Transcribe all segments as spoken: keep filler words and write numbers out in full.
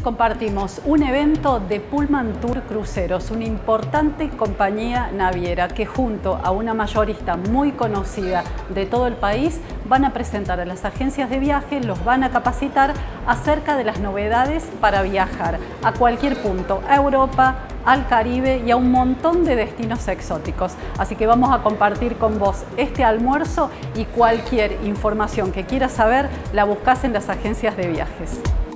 les compartimos un evento de Pullman Tour Cruceros, una importante compañía naviera que junto a una mayorista muy conocida de todo el país van a presentar a las agencias de viaje, los van a capacitar acerca de las novedades para viajar a cualquier punto, a Europa, al Caribe y a un montón de destinos exóticos. Así que vamos a compartir con vos este almuerzo y cualquier información que quieras saber la buscás en las agencias de viajes.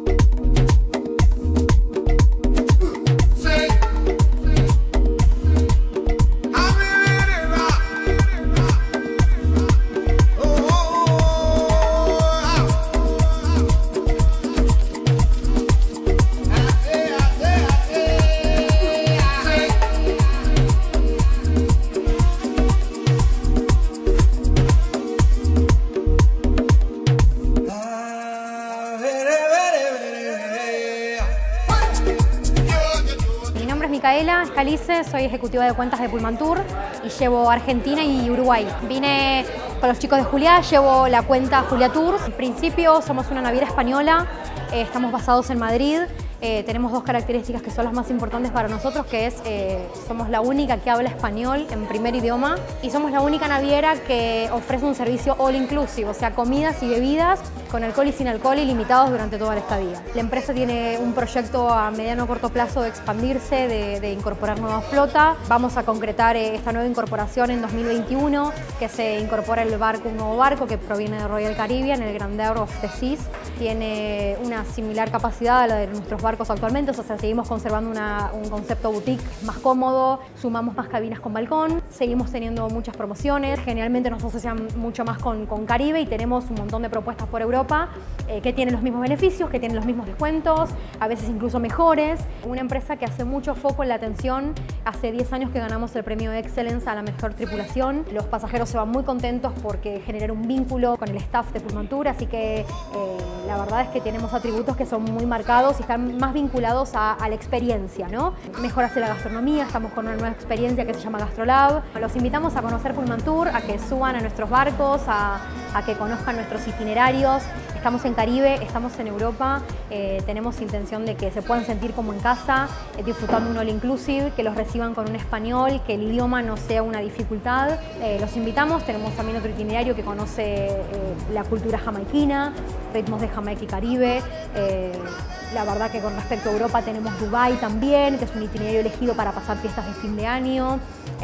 Micaela Scalice, soy ejecutiva de cuentas de Pullman Tour y llevo Argentina y Uruguay. Vine con los chicos de Julia, llevo la cuenta Julia Tours. En principio somos una naviera española, eh, estamos basados en Madrid. Eh, tenemos dos características que son las más importantes para nosotros, que es eh, somos la única que habla español en primer idioma y somos la única naviera que ofrece un servicio all inclusive, o sea, comidas y bebidas con alcohol y sin alcohol ilimitados durante toda la estadía. La empresa tiene un proyecto a mediano o corto plazo de expandirse, de, de incorporar nueva flota. Vamos a concretar eh, esta nueva incorporación en dos mil veintiuno, que se incorpora el barco, un nuevo barco que proviene de Royal Caribbean, el Grandeur of the Seas. Tiene una similar capacidad a la de nuestros barcos actualmente, o sea, seguimos conservando una, un concepto boutique más cómodo, sumamos más cabinas con balcón, seguimos teniendo muchas promociones, generalmente nos asocian mucho más con, con Caribe y tenemos un montón de propuestas por Europa eh, que tienen los mismos beneficios, que tienen los mismos descuentos, a veces incluso mejores. Una empresa que hace mucho foco en la atención, hace diez años que ganamos el premio Excellence a la mejor tripulación. Los pasajeros se van muy contentos porque genera un vínculo con el staff de Pullman Tour, así que eh, la verdad es que tenemos atributos que son muy marcados y están más vinculados a, a la experiencia, ¿no? Mejoras de la gastronomía, estamos con una nueva experiencia que se llama GastroLab. Los invitamos a conocer Pullman Tour, a que suban a nuestros barcos, a, a que conozcan nuestros itinerarios. Estamos en Caribe, estamos en Europa, eh, tenemos intención de que se puedan sentir como en casa, eh, disfrutando un all inclusive, que los reciban con un español, que el idioma no sea una dificultad. Eh, los invitamos, tenemos también otro itinerario que conoce eh, la cultura jamaiquina, ritmos de Jamaica y Caribe. Eh, la verdad que con respecto a Europa tenemos Dubái también, que es un itinerario elegido para pasar fiestas de fin de año.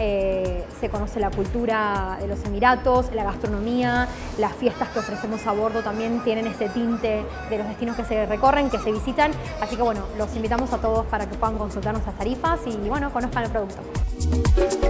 Eh, se conoce la cultura de los Emiratos, la gastronomía, las fiestas que ofrecemos a bordo también tienen ese tinte de los destinos que se recorren, que se visitan. Así que bueno, los invitamos a todos para que puedan consultar nuestras tarifas y bueno, conozcan el producto.